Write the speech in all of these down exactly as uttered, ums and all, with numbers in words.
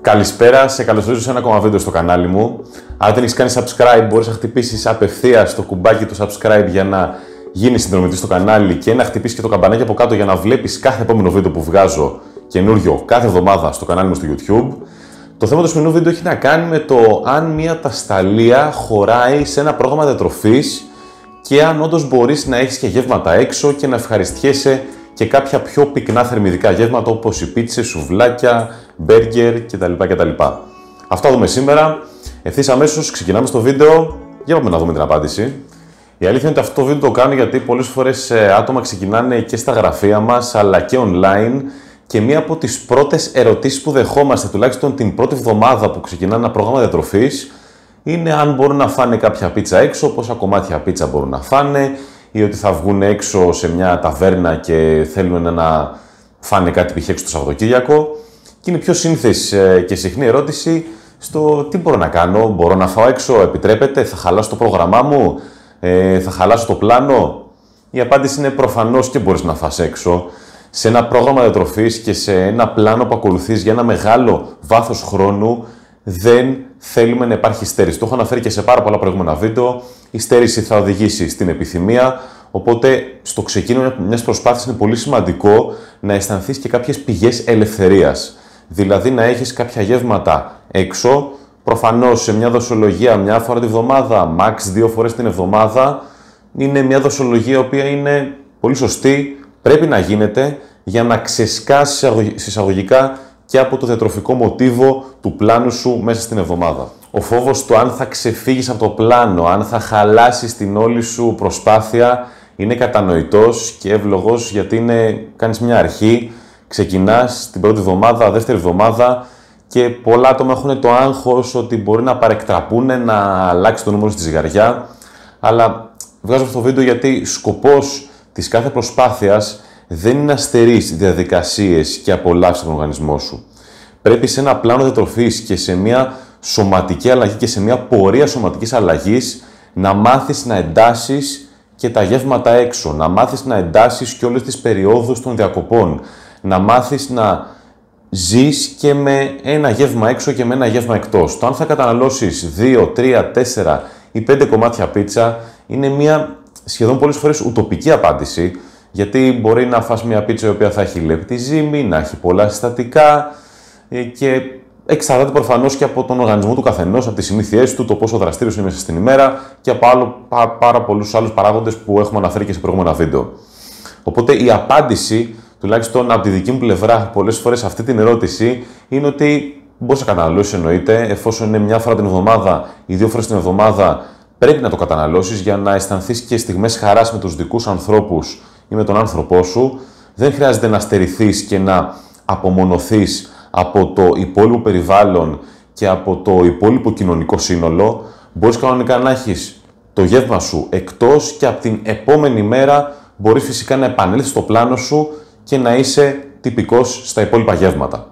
Καλησπέρα, σε καλωσορίζω σε ένα ακόμα βίντεο στο κανάλι μου. Αν δεν έχεις κάνει subscribe, μπορείς να χτυπήσεις απευθείας το κουμπάκι του subscribe για να γίνεις συνδρομητής στο κανάλι και να χτυπήσεις και το καμπανάκι από κάτω για να βλέπεις κάθε επόμενο βίντεο που βγάζω καινούριο κάθε εβδομάδα στο κανάλι μου στο YouTube. Το θέμα του σημερινού βίντεο έχει να κάνει με το αν μια τασταλία χωράει σε ένα πρόγραμμα διατροφής και αν όντως μπορείς να έχεις και γεύματα έξω και να ευχαριστιέσαι και κάποια πιο πυκνά θερμιδικά γεύματα όπως οι πίτσες, σουβλάκια, μπέργκερ κτλ. κτλ. Αυτά δούμε σήμερα. Ευθύς αμέσως ξεκινάμε στο βίντεο. Για πάμε να δούμε την απάντηση. Η αλήθεια είναι ότι αυτό το βίντεο το κάνω γιατί πολλές φορές άτομα ξεκινάνε και στα γραφεία μας αλλά και online και μία από τις πρώτες ερωτήσεις που δεχόμαστε, τουλάχιστον την πρώτη εβδομάδα που ξεκινάνε ένα πρόγραμμα διατροφής, είναι αν μπορούν να φάνε κάποια πίτσα έξω, πόσα κομμάτια πίτσα μπορούν να φάνε, ή ότι θα βγουν έξω σε μια ταβέρνα και θέλουν να φάνε κάτι π.χ. έξω το Σαββατοκύριακο. Και είναι πιο σύνθεση και συχνή ερώτηση στο τι μπορώ να κάνω, μπορώ να φάω έξω, επιτρέπεται, θα χαλάσω το πρόγραμμά μου, ε, θα χαλάσω το πλάνο. Η απάντηση είναι προφανώς και μπορείς να φας έξω. Σε ένα πρόγραμμα διατροφής και σε ένα πλάνο που ακολουθείς για ένα μεγάλο βάθος χρόνου, δεν θέλουμε να υπάρχει στέρηση. Το έχω αναφέρει και σε πάρα πολλά προηγούμενα βίντεο. Η στέρηση θα οδηγήσει στην επιθυμία. Οπότε, στο ξεκίνημα μιας προσπάθειας είναι πολύ σημαντικό να αισθανθείς και κάποιες πηγές ελευθερίας. Δηλαδή, να έχεις κάποια γεύματα έξω, προφανώς σε μια δοσολογία μια φορά τη βδομάδα, max δύο φορές την εβδομάδα. Είναι μια δοσολογία η οποία είναι πολύ σωστή, πρέπει να γίνεται για να ξεσκάσεις εισαγωγικά και από το διατροφικό μοτίβο του πλάνου σου μέσα στην εβδομάδα. Ο φόβος του αν θα ξεφύγεις από το πλάνο, αν θα χαλάσεις την όλη σου προσπάθεια, είναι κατανοητός και εύλογος γιατί είναι, κάνεις μια αρχή, ξεκινάς την πρώτη εβδομάδα, δεύτερη εβδομάδα και πολλά άτομα έχουν το άγχος ότι μπορεί να παρεκτραπούν, να αλλάξει το νούμερο στη ζυγαριά, αλλά βγάζω αυτό το βίντεο γιατί σκοπός της κάθε προσπάθειας δεν είναι να στερείς διαδικασίες και απολαύσεις τον οργανισμό σου. Πρέπει σε ένα πλάνο διατροφής και σε μια σωματική αλλαγή και σε μια πορεία σωματικής αλλαγής να μάθεις να εντάσεις και τα γεύματα έξω, να μάθεις να εντάσεις και όλες τις περιόδους των διακοπών, να μάθεις να ζεις και με ένα γεύμα έξω και με ένα γεύμα εκτός. Το αν θα καταναλώσεις δύο, τρία, τέσσερα ή πέντε κομμάτια πίτσα είναι μια σχεδόν πολλές φορές ουτοπική απάντηση, γιατί μπορεί να φας μια πίτσα η οποία θα έχει λεπτή ζύμη, να έχει πολλά συστατικά και εξαρτάται προφανώς και από τον οργανισμό του καθενός, από τις συνήθειές του, το πόσο δραστήριος είναι μέσα στην ημέρα και από άλλο, πά, πάρα πολλούς άλλους παράγοντες που έχουμε αναφέρει και σε προηγούμενα βίντεο. Οπότε η απάντηση, τουλάχιστον από τη δική μου πλευρά, πολλές φορές αυτή την ερώτηση, είναι ότι μπορείς να καταναλώσεις, εννοείται, εφόσον είναι μια φορά την εβδομάδα ή δύο φορές την εβδομάδα, πρέπει να το καταναλώσεις για να αισθανθείς και στιγμές χαράς με τους δικούς ανθρώπους ή με τον άνθρωπό σου. Δεν χρειάζεται να στερηθείς και να απομονωθείς από το υπόλοιπο περιβάλλον και από το υπόλοιπο κοινωνικό σύνολο. Μπορείς κανονικά να έχεις το γεύμα σου εκτός και από την επόμενη μέρα μπορείς φυσικά να επανέλθεις στο πλάνο σου και να είσαι τυπικός στα υπόλοιπα γεύματα.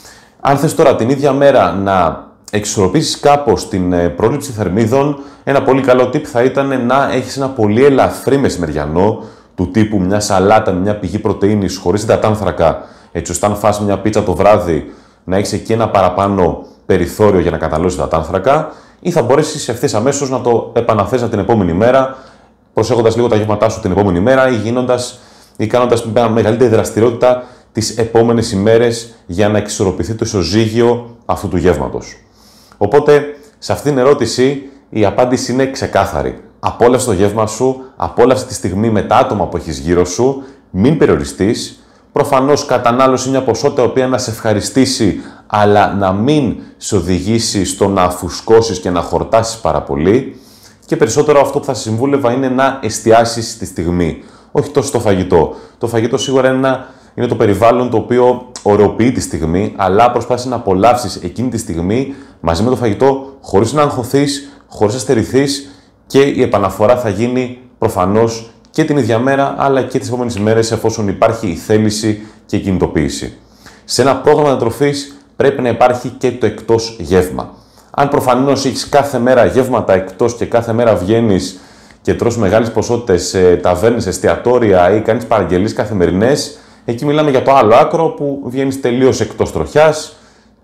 Αν θες τώρα την ίδια μέρα να εξισορροπήσεις κάπως την πρόληψη θερμίδων, ένα πολύ καλό tip θα ήταν να έχεις ένα πολύ ελαφρύ μεσημεριανό, του τύπου μια σαλάτα με μια πηγή πρωτεΐνης χωρίς υδατάνθρακα, έτσι ώστε αν φας μια πίτσα το βράδυ να έχεις εκεί ένα παραπάνω περιθώριο για να καταναλώσεις υδατάνθρακα, ή θα μπορέσεις ευθύς αμέσως να το επαναφέρεις την επόμενη μέρα, προσέχοντας λίγο τα γεύματά σου την επόμενη μέρα ή, γίνοντας, ή κάνοντας μια μεγαλύτερη δραστηριότητα τις επόμενες ημέρες για να εξισορροπηθεί το ισοζύγιο αυτού του γεύματος. Οπότε, σε αυτήν την ερώτηση η απάντηση είναι ξεκάθαρη. Απόλαυσε το γεύμα σου, απόλαυσε τη στιγμή με τα άτομα που έχεις γύρω σου, μην περιοριστείς. Προφανώς κατανάλωσε μια ποσότητα η οποία να σε ευχαριστήσει, αλλά να μην σε οδηγήσει στο να φουσκώσεις και να χορτάσεις πάρα πολύ. Και περισσότερο αυτό που θα σε συμβούλευα είναι να εστιάσεις τη στιγμή, όχι τόσο στο φαγητό. Το φαγητό σίγουρα είναι, ένα, είναι το περιβάλλον το οποίο ωρεοποιεί τη στιγμή, αλλά προσπάθησε να απολαύσεις εκείνη τη στιγμή μαζί με το φαγητό, χωρίς να αγχωθείς, χωρίς να στερηθείς. Και η επαναφορά θα γίνει προφανώς και την ίδια μέρα, αλλά και τις επόμενες ημέρες, εφόσον υπάρχει η θέληση και η κινητοποίηση. Σε ένα πρόγραμμα διατροφής πρέπει να υπάρχει και το εκτός γεύμα. Αν προφανώς έχεις κάθε μέρα γεύματα εκτός και κάθε μέρα βγαίνεις και τρως μεγάλες ποσότητες σε ταβέρνες, εστιατόρια ή κάνεις παραγγελίες καθημερινές, εκεί μιλάμε για το άλλο άκρο που βγαίνεις τελείως εκτός τροχιάς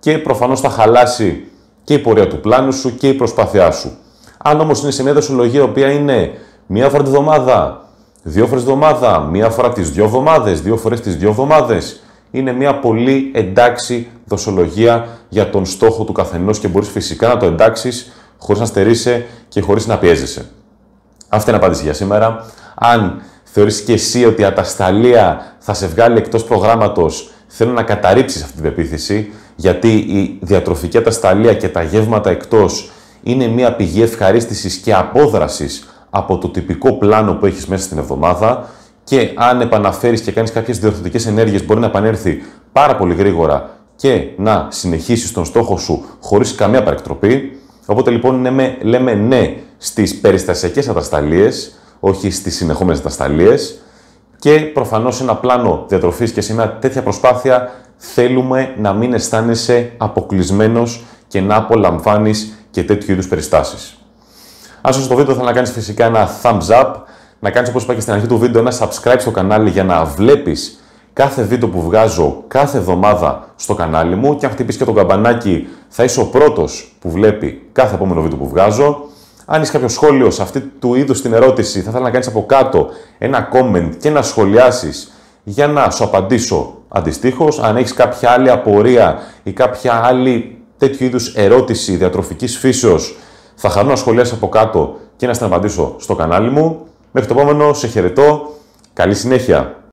και προφανώς θα χαλάσει και η πορεία του πλάνου σου και η προσπάθειά σου. Αν όμως είναι σε μια δοσολογία η οποία είναι μία φορά τη βδομάδα, δύο φορές τη βδομάδα, μία φορά τις δύο εβδομάδες, δύο φορές τις δύο εβδομάδες, είναι μια πολύ εντάξει δοσολογία για τον στόχο του καθενός και μπορείς φυσικά να το εντάξεις χωρίς να στερείσαι και χωρίς να πιέζεσαι. Αυτή είναι η απάντηση για σήμερα. Αν θεωρείς και εσύ ότι η ατασταλία θα σε βγάλει εκτός προγράμματος, θέλω να καταρρίψεις αυτή την πεποίθηση, γιατί η διατροφική ατασταλία και τα γεύματα εκτός είναι μια πηγή ευχαρίστησης και απόδρασης από το τυπικό πλάνο που έχεις μέσα στην εβδομάδα και αν επαναφέρεις και κάνεις κάποιες διορθωτικές ενέργειες μπορεί να επανέλθει πάρα πολύ γρήγορα και να συνεχίσεις τον στόχο σου χωρίς καμία παρεκτροπή. Οπότε λοιπόν λέμε, λέμε ναι στις περιστασιακές ατασταλίες, όχι στις συνεχόμενες ατασταλίες και προφανώς σε ένα πλάνο διατροφής και σε μια τέτοια προσπάθεια θέλουμε να μην αισθάνεσαι αποκλεισμένος και να απολαμβάνεις και τέτοιου είδους περιστάσεις. Αν σου το βίντεο θέλω να κάνεις φυσικά ένα thumbs up, να κάνεις όπως είπα και στην αρχή του βίντεο ένα subscribe στο κανάλι για να βλέπεις κάθε βίντεο που βγάζω κάθε εβδομάδα στο κανάλι μου και αν χτυπήσεις και το καμπανάκι θα είσαι ο πρώτος που βλέπει κάθε επόμενο βίντεο που βγάζω. Αν έχεις κάποιο σχόλιο σε αυτή του είδους την ερώτηση θα ήθελα να κάνεις από κάτω ένα comment και να σχολιάσεις για να σου απαντήσω αντιστοίχως. Αν έχεις κάποια άλλη απορία ή κάποια άλλη τέτοιου είδους ερώτηση διατροφικής φύσεως θα χαρώ να σχολιάσεις από κάτω και να στην απαντήσω στο κανάλι μου. Μέχρι το επόμενο, σε χαιρετώ. Καλή συνέχεια!